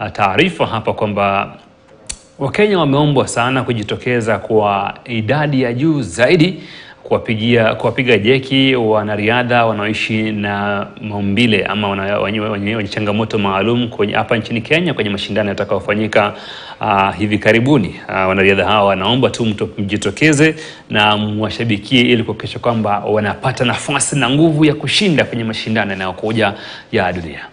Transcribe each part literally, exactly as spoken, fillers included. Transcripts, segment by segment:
taarifa hapa kwamba Wakenya wameombwa sana kujitokeza kwa idadi ya juu zaidi kuwapigia kuwapiga jeki wanariadha wanaoishi na maumbile ama wenye changamoto maalum kwenye hapa nchini Kenya kwenye mashindano yatakayofanyika uh, hivi karibuni. Uh, wanariadha hawa wanaomba tu mjitokeze na mwashabikie ili kuhakikisha kwamba wanapata nafasi na nguvu ya kushinda kwenye mashindano yanayokuja ya dunia.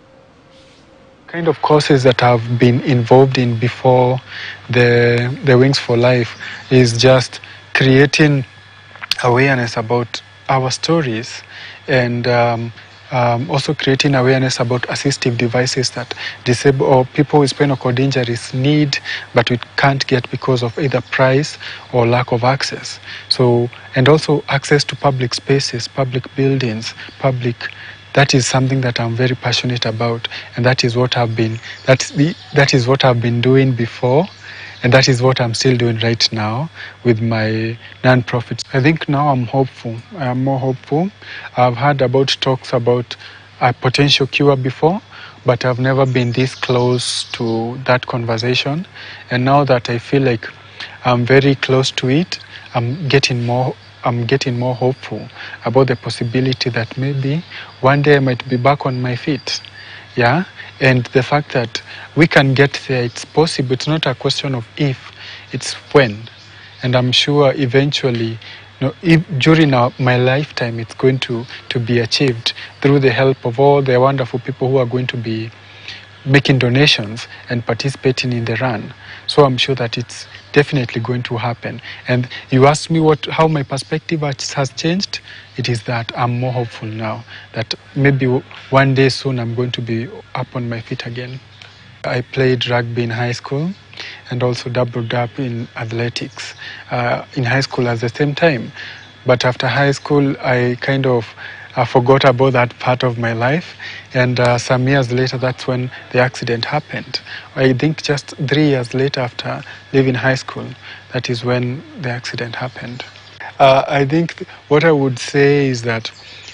Kind of courses that I've been involved in before the the Wings for Life is just creating awareness about our stories and um, um, also creating awareness about assistive devices that disabled or people with spinal cord injuries need, but we can't get because of either price or lack of access. So, and also access to public spaces, public buildings, public. That is something that I'm very passionate about, and that is what I've been that's the that is what I've been doing before, and that is what I'm still doing right now with my non-profits. I think now I'm hopeful. I am more hopeful. I've heard about talks about a potential cure before, but I've never been this close to that conversation. And now that I feel like I'm very close to it, I'm getting more I'm getting more hopeful about the possibility that maybe one day I might be back on my feet. Yeah, and the fact that we can get there, it's possible. It's not a question of if, it's when. And I'm sure eventually, you know, if, during our, my lifetime, it's going to, to be achieved through the help of all the wonderful people who are going to be making donations and participating in the run. So I'm sure that it's definitely going to happen. And you asked me what how my perspective has changed. It is that I'm more hopeful now that maybe one day soon I'm going to be up on my feet again. I played rugby in high school and also doubled up in athletics uh, in high school at the same time. But after high school, I kind of I forgot about that part of my life, and uh, some years later, that's when the accident happened. I think just three years later after leaving high school, that is when the accident happened. Uh, I think th what I would say is that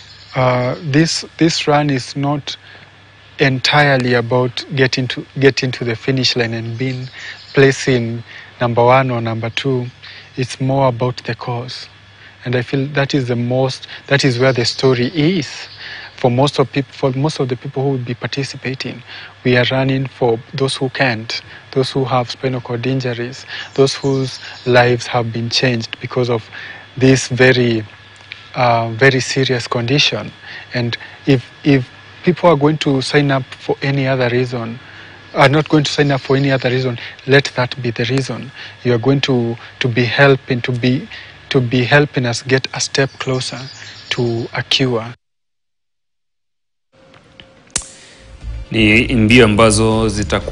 uh, this this run is not entirely about getting to getting to the finish line and being placing number one or number two. It's more about the cause. And I feel that is the most, that is where the story is for most of people, for most of the people who will be participating. We are running for those who can't, those who have spinal cord injuries, those whose lives have been changed because of this very, uh, very serious condition. And if if people are going to sign up for any other reason, are not going to sign up for any other reason, let that be the reason. You are going to to be helping to be. to be helping us get a step closer to a cure. Ni mbio ambazo zitakuwa